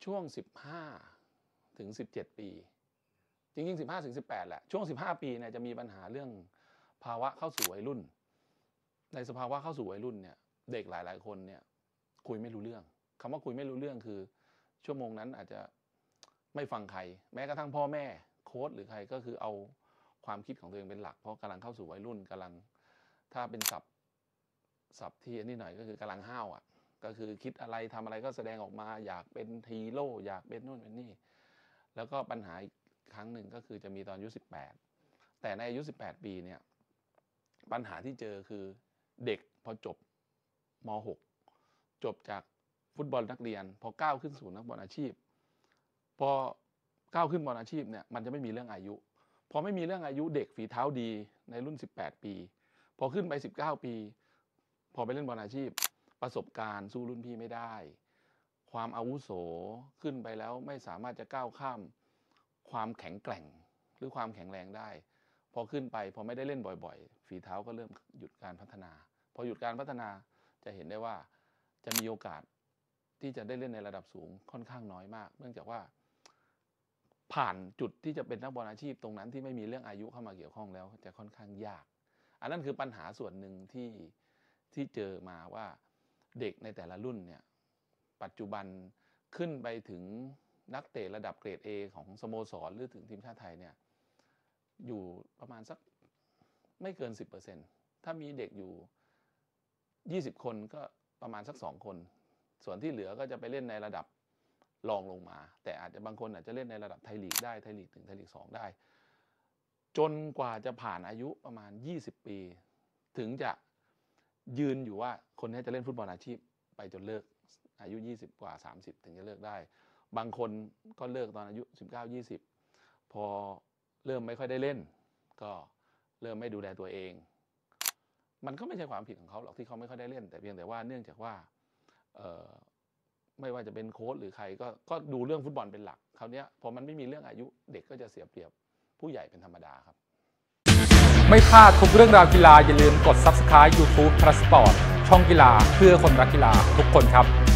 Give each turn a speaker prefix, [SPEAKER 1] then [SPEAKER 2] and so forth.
[SPEAKER 1] ช่วง15 ถึง 17 ปีจริงๆ15 ถึง 18แหละช่วง15 ปีเนี่ยจะมีปัญหาเรื่องภาวะเข้าสู่วัยรุ่นในสภาวะเข้าสู่วัยรุ่นเนี่ยเด็กหลายๆคนเนี่ยคุยไม่รู้เรื่องคำว่าคุยไม่รู้เรื่องคือชั่วโมงนั้นอาจจะไม่ฟังใครแม้กระทั่งพ่อแม่โค้ชหรือใครก็คือเอาความคิดของตัวเองเป็นหลักเพราะกำลังเข้าสู่วัยรุ่นกำลังถ้าเป็นศัพท์ที่อันนี้หน่อยก็คือกำลังห้าวอ่ะก็คือคิดอะไรทำอะไรก็แสดงออกมาอยากเป็นฮีโร่อยากเป็นนู่นเป็นนี่แล้วก็ปัญหาครั้งหนึ่งก็คือจะมีตอนอายุ18แต่ในอายุ18 ปีเนี่ยปัญหาที่เจอคือเด็กพอจบม.6 จบจากฟุตบอลนักเรียนพอก้าวขึ้นสู่นักบอลอาชีพพอก้าวขึ้นบอลอาชีพเนี่ยมันจะไม่มีเรื่องอายุพอไม่มีเรื่องอายุเด็กฝีเท้าดีในรุ่น18 ปีพอขึ้นไป19 ปีพอไปเล่นบอลอาชีพประสบการณ์สู้รุ่นพี่ไม่ได้ความอาวุโสขึ้นไปแล้วไม่สามารถจะก้าวข้ามความแข็งแกร่งหรือความแข็งแรงได้พอขึ้นไปพอไม่ได้เล่นบ่อยๆฝีเท้าก็เริ่มหยุดการพัฒนาพอหยุดการพัฒนาจะเห็นได้ว่าจะมีโอกาสที่จะได้เล่นในระดับสูงค่อนข้างน้อยมากเนื่องจากว่าผ่านจุดที่จะเป็นนักบอลอาชีพตรงนั้นที่ไม่มีเรื่องอายุเข้ามาเกี่ยวข้องแล้วจะค่อนข้างยากอันนั้นคือปัญหาส่วนหนึ่งที่เจอมาว่าเด็กในแต่ละรุ่นเนี่ยปัจจุบันขึ้นไปถึงนักเตะระดับเกรด A ของสโมสรหรือถึงทีมชาติไทยเนี่ยอยู่ประมาณสักไม่เกิน 10% ถ้ามีเด็กอยู่20 คนก็ประมาณสัก2 คนส่วนที่เหลือก็จะไปเล่นในระดับรองลงมาแต่อาจจะบางคนอาจจะเล่นในระดับไทยลีกได้ไทยลีก1ไทยลีก2ได้จนกว่าจะผ่านอายุประมาณ20 ปีถึงจะยืนอยู่ว่าคนนี้จะเล่นฟุตบอลอาชีพไปจนเลิกอายุ20 กว่า30ถึงจะเลิกได้บางคนก็เลิกตอนอายุ19-20พอเริ่มไม่ค่อยได้เล่นก็เริ่มไม่ดูแลตัวเองมันก็ไม่ใช่ความผิดของเขาหรอกที่เขาไม่ค่อยได้เล่นแต่เพียงแต่ว่าเนื่องจากว่าไม่ว่าจะเป็นโค้ชหรือใครก็ดูเรื่องฟุตบอลเป็นหลักคราวนี้พอมันไม่มีเรื่องอายุเด็กก็จะเสียเปรียบผู้ใหญ่เป็นธรรมดาครับ
[SPEAKER 2] ไม่พลาดทุกเรื่องราวกีฬาอย่าลืมกด Subscribe YouTube Trustsport ช่องกีฬาเพื่อคนรักกีฬาทุกคนครับ